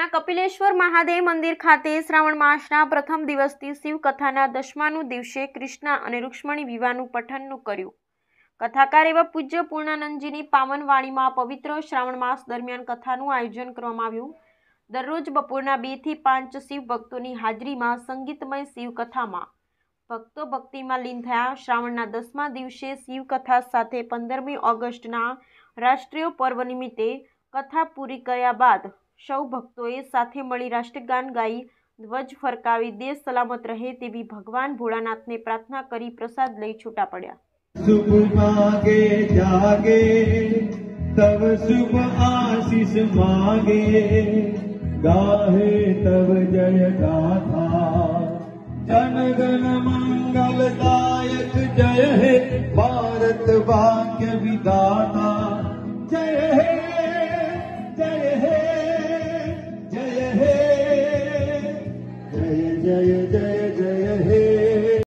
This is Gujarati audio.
ભુજના કપિલેશ્વર મહાદેવ મંદિર ખાતે શ્રાવણ માસના પ્રથમ દિવસથી શિવકથાના 10મા દિવસે કૃષ્ણ અને રૂક્ષ્મણી વિવાહનું પઠનનું કર્યું। કથાકાર એવા પૂજ્ય પૂર્ણાનંદજીની પાવન વાણીમાં પવિત્ર શ્રાવણ માસ દરમિયાન કથાનું આયોજન કરવામાં આવ્યું। દરરોજ બપોરના 2 થી 5 શિવ ભક્તોની હાજરીમાં સંગીતમય શિવકથામાં ભક્તો ભક્તિમાં લીન થયા। શ્રાવણના 10મા દિવસે શિવકથા સાથે 15મી ઓગસ્ટના રાષ્ટ્રીય પર્વ નિમિત્તે કથા પૂરી કર્યા બાદ સૌ ભક્તોએ સાથે મળી રાષ્ટ્રગાન ગાઈ ધ્વજ ફરકાવી દેશ સલામત રહે તેવી ભગવાન ભોળાનાથને પ્રાર્થના કરી પ્રસાદ લઈ છૂટા પડ્યા। शुभ मांगे जागे तब शुभ आशीष मांगे गाहे तब जय गाथा जन गण मंगलदायक जय हे भारत भाग्य विधाता जय हे जय हे जय हे जय जय जय